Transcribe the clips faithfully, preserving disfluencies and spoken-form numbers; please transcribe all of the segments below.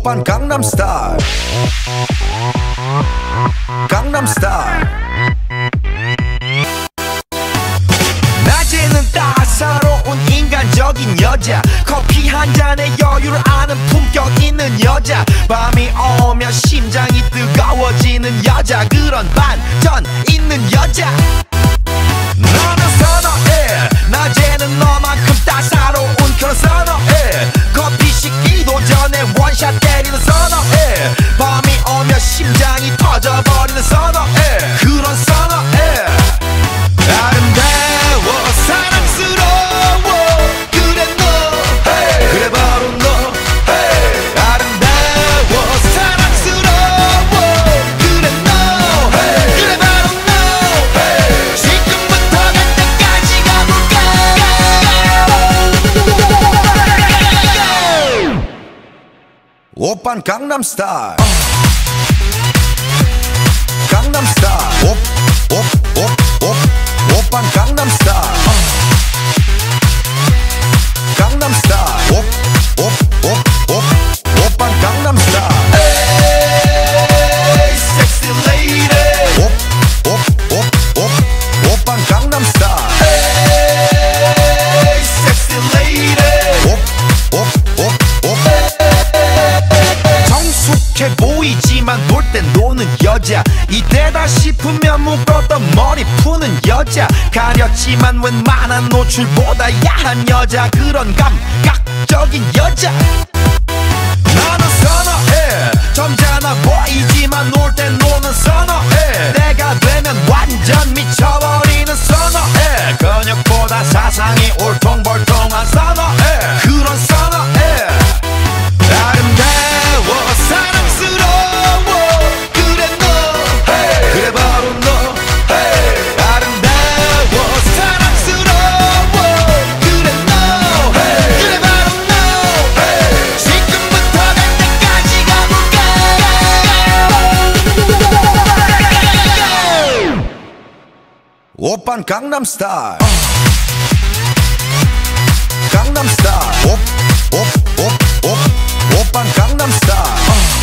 오빤 강남스타일 강남스타일 낮에는 따사로운 인간적인 여자 커피 한 잔에 여유를 아는 품격 있는 여자 밤이 오면 심장이 뜨거워지는 여자 그런 반전 있는 여자 너는 선어해 낮에는 너만큼 따사로운 그런 선어해 커피 식기도 전에 원샷 때리는 선어해 밤이 오면 심장이 터져버리는 선어해 그런 선어해 아름다워 사랑스러워 그래 너 hey. 그래 바로 너 hey. 아름다워 사랑스러워 그래 너 hey. 그래 바로 너 hey. 지금부터 갈 때까지 가볼까 오빤 강남스타일 강남스타일 옵옵옵옵 오빤 강남스타일 강남스타일 옵옵옵옵 오빤 강남스타일 에이 섹시 레이디 옵옵옵옵 오빤 강남스타일 에이 섹시 레이디 옵옵옵옵 성숙해 보이지만 놀 땐 노는 여자 이때다 싶으면 묶었던 머리 푸는 여자 가렸지만 웬만한 노출보다 야한 여자 그런 감각적인 여자 나는 선어해 점잖아 보이지만 놀 땐 노는 선어해 내가 되면 완전 미쳐버리는 선어해 근육보다 사상이 울퉁불퉁한 선어해 그런 선어해 아름다워 사랑스러워 그래 너 hey. 그래 바로 너 hey. 아름다워 사랑스러워 그래 너 hey. 그래 바로 너 hey. 지금부터 갈 때까지 가볼까 오빤 강남스타일 강남스타일 옵옵옵옵 오빤 강남스타일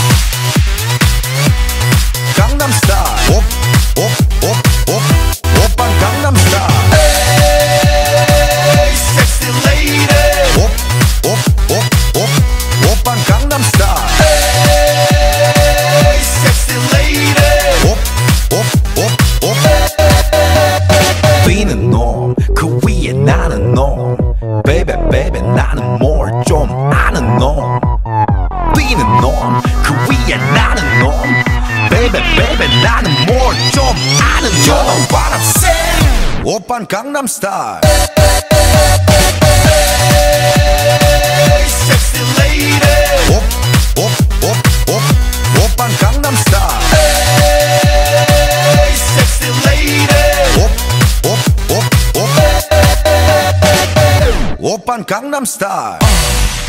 강남스타일 옵옵옵옵 오빤 강남스타일 에이 섹시 레이디 옵옵옵옵 오빤 강남스타일 에이 섹시 레이디 옵옵옵옵 뛰는 놈 그 위에 나는 놈 베이베 베이베 나는 뭘 좀 아는 놈 뛰는 놈 그 위에 나는 놈 베이베 베이베 나는 뭘 좀 아는 놈 You know what I'm saying 오빤 강남스타일 에이 섹시 레이디 옵옵옵옵 오빤 강남스타일 에이 섹시 레이디 옵옵옵옵 오빤 강남스타일